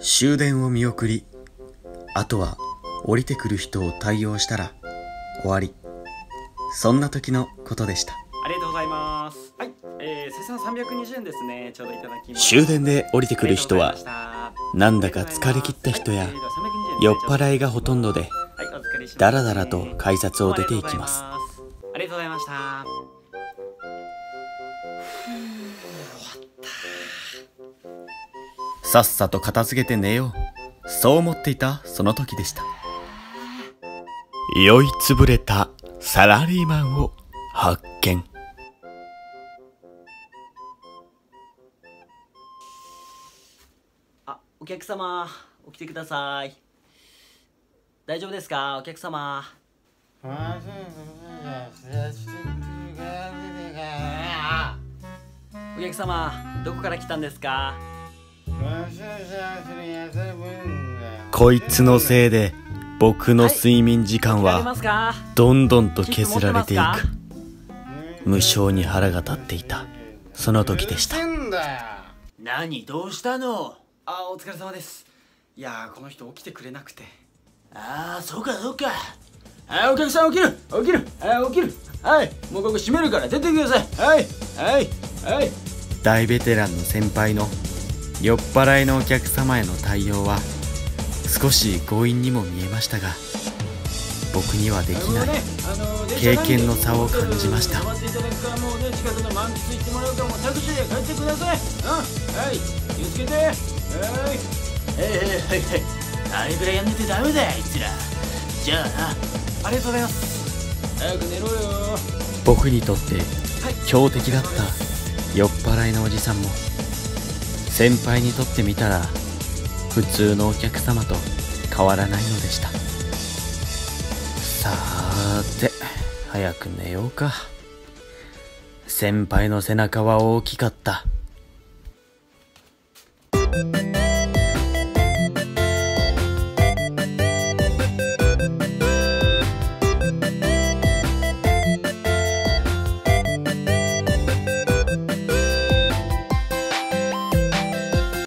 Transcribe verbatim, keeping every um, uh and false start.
終電を見送り、あとは降りてくる人を対応したら終わり。そんな時のことでした。 ありがとうございます。はい、えー、生産さんびゃくにじゅうえんですね。ちょうどいただきます。 終電で降りてくる人はなんだか疲れ切った人や酔っ払いがほとんどで、だらだらと改札を出ていきます。 ありがとうございました。 さっさと片付けて寝よう、そう思っていたその時でした。酔いつぶれたサラリーマンを発見。 あ、お客様起きてください。大丈夫ですか、お客様。お客様、どこから来たんですか。 こいつのせいで僕の睡眠時間はどんどんと削られていく。無性に腹が立っていたその時でした。 何、どうしたの。あ、お疲れ様です。いやー、この人起きてくれなくて。ああ、そうかそうか。はい、お客さん起きる起きる、はい、起きる。はい、もうここ閉めるから出てください。はいはいはい。 大ベテランの先輩の酔っ払いのお客様への対応は少し強引にも見えましたが、僕にはできない経験の差を感じました。 待っていただくから、もうね、近くの満喫行ってもらうからもうタクシーで帰ってください。うん、はい、気をつけて。はいはいはいはい。あれぐらいやんねてダメだよ、あいつら。じゃあな。ありがとうございます。早く寝ろよ。 僕にとって強敵だった酔っ払いのおじさんも先輩にとってみたら普通のお客様と変わらないのでした。さーて、早く寝ようか。先輩の背中は大きかった。